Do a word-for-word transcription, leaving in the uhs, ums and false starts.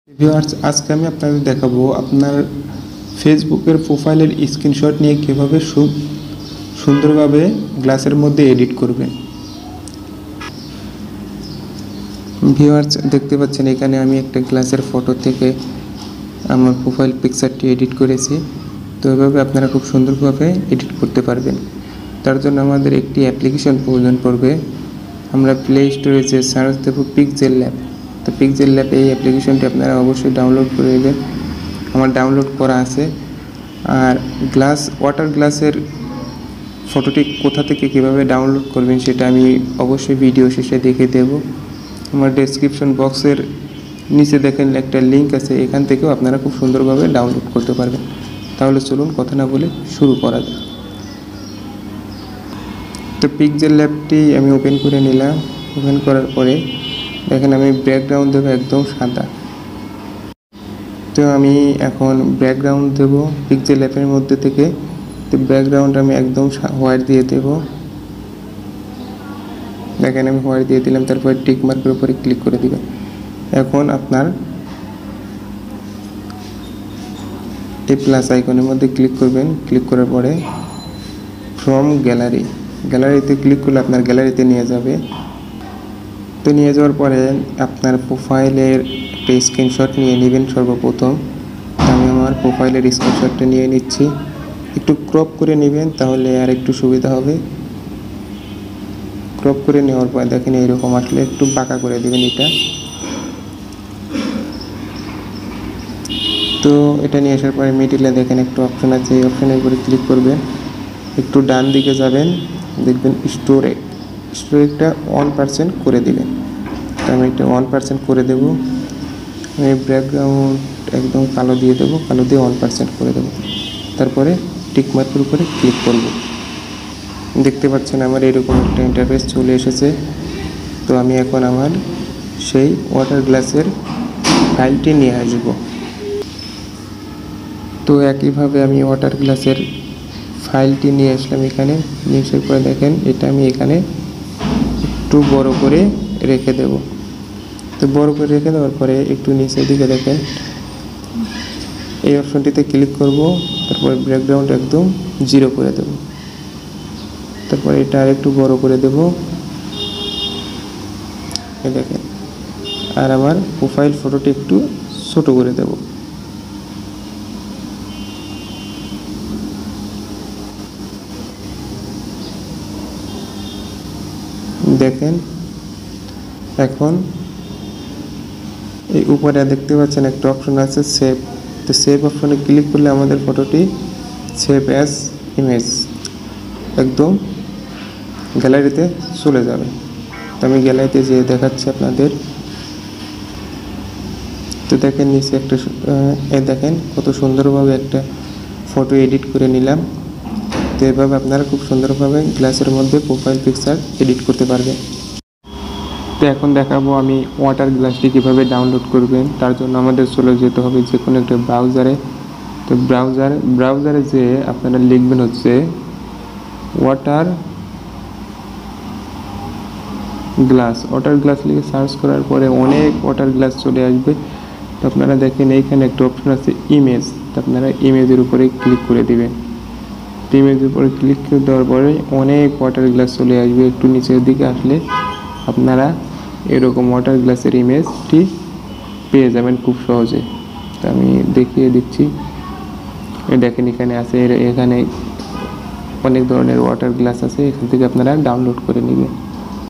Viewers, আজকে আমি আপনাদের দেখাবো আপনার ফেসবুকের প্রোফাইলের স্ক্রিনশট নিয়ে কীভাবে সুন্দরভাবে গ্লাসের মধ্যে এডিট করবেন। ভিউয়ার্স, দেখতে পাচ্ছেন এখানে আমি একটা গ্লাসের ফটো থেকে আমার প্রোফাইল পিকচারটি এডিট করেছি। তো এভাবে আপনারা খুব সুন্দরভাবে এডিট করতে পারবেন। তার জন্য আমাদের একটি অ্যাপ্লিকেশন প্রয়োজন পড়বে। আমরা প্লে স্টোরে যে সার্চ দেবো পিক্সেল ল্যাব। তো পিক্সেল ল্যাব এই অ্যাপ্লিকেশনটি আপনারা অবশ্যই ডাউনলোড করে নেবেন। আমার ডাউনলোড করা আছে। আর গ্লাস ওয়াটার গ্লাসের ফটোটি কোথা থেকে কীভাবে ডাউনলোড করবেন সেটা আমি অবশ্যই ভিডিও শেষে দেখে দেব। আমার ডেসক্রিপশন বক্সের নিচে দেখেন একটা লিঙ্ক আছে, এখান থেকেও আপনারা খুব সুন্দরভাবে ডাউনলোড করতে পারবেন। তাহলে চলুন কথা না বলে শুরু করা যাক। তো পিক্সেল ল্যাবটি আমি ওপেন করে নিলাম। ওপেন করার পরে দেখেন আমি ব্যাকগ্রাউন্ড দেবো একদম সাদা। তো আমি এখন ব্যাকগ্রাউন্ড দেব পিক্সেল ল্যাবের মধ্যে থেকে। তো ব্যাকগ্রাউন্ড আমি একদম হোয়াইট দিয়ে দেব। দেখেন আমি হোয়াইট দিয়ে দিলাম, তারপরে টিক মার্কের উপরে ক্লিক করে দিবেন। এখন আপনার এই প্লাস আইকনের মধ্যে ক্লিক করবেন। ক্লিক করার পরে ফ্রম গ্যালারি গ্যালারিতে ক্লিক করলে আপনার গ্যালারিতে নিয়ে যাবে। তো নিয়ে যাওয়ার পরে আপনার প্রোফাইলের একটা স্ক্রিনশট নিয়ে নেবেন সর্বপ্রথম। আমি আমার প্রোফাইলের স্ক্রিনশটটা নিয়ে নিচ্ছি। একটু ক্রপ করে নেবেন, তাহলে আর একটু সুবিধা হবে। ক্রপ করে নেওয়ার পর দেখেন এরকম আসলে একটু বাঁকা করে দেবেন এটা। তো এটা নিয়ে আসার পরে মিডিলে দেখেন একটা অপশন আছে, এই অপশনের উপরে ক্লিক করবেন। একটু ডান দিকে যাবেন, দেখবেন স্টোরেজ স্টোরেজটা ওয়ান পার্সেন্ট করে দেবেন। তো আমি এটা ওয়ান পার্সেন্ট করে দেবো। আমি ব্যাকগ্রাউন্ড একদম কালো দিয়ে দেবো, কালো দিয়ে ওয়ান পার্সেন্ট করে দেবো। তারপরে টিক মার্কের উপরে ক্লিক করব। দেখতে পাচ্ছেন আমার এরকম একটা ইন্টারফেস চলে এসেছে। তো আমি এখন আমার সেই ওয়াটার গ্লাসের ফাইলটি নিয়ে আসব। তো একইভাবে আমি ওয়াটার গ্লাসের ফাইলটি নিয়ে আসলাম এখানে। নিয়ে আসার পরে দেখেন এটা আমি এখানে একটু বড় করে রেখে দেব। তো বড় করে রেখে দেওয়ার পরে একটু নিচের দিকে দেখেন এই অপশনটিতে ক্লিক করব। তারপরে ব্যাকগ্রাউন্ড একদম জিরো করে দেব। তারপরে এটা আর একটু বড় করে দেব, এই দেখেন। আর আমার প্রোফাইল ফটোটি একটু ছোট করে দেব। দেখেন এখন এই উপরে দেখতে পাচ্ছেন একটা অপশন আছে সেভ। তো সেভ অপশনে ক্লিক করলে আমাদের ফটোটি সেভ অ্যাজ ইমেজ একদম গ্যালারিতে চলে যাবে। তো আমি গ্যালারিতে যেয়ে দেখাচ্ছি আপনাদের। তো দেখেন নিচে একটা এ দেখেন কত সুন্দরভাবে একটা ফটো এডিট করে নিলাম। তো এভাবে আপনারা খুব সুন্দরভাবে গ্লাসের মধ্যে প্রোফাইল পিকচার এডিট করতে পারবেন। তো এখন দেখাবো আমি ওয়াটার গ্লাসটি কীভাবে ডাউনলোড করবেন। তার জন্য আমাদের চলে যেতে হবে যে কোনো একটা ব্রাউজারে। তো ব্রাউজার ব্রাউজারে যে আপনারা লিখবেন হচ্ছে ওয়াটার গ্লাস। ওয়াটার গ্লাস লিখে সার্চ করার পরে অনেক ওয়াটার গ্লাস চলে আসবে। তো আপনারা দেখেন এইখানে একটা অপশন আছে ইমেজ। তো আপনারা ইমেজের উপরে ক্লিক করে দিবেন। ইমেজের উপরে ক্লিক করে দেওয়ার পরে অনেক ওয়াটার গ্লাস চলে আসবে। একটু নিচের দিকে আসলে আপনারা এরকম ওয়াটার গ্লাসের ইমেজটি পেয়ে যাবেন খুব সহজে। তো আমি দেখিয়ে দিচ্ছি। দেখেন এখানে আছে, এখানে অনেক ধরনের ওয়াটার গ্লাস আছে, এখান থেকে আপনারা ডাউনলোড করে নেবেন।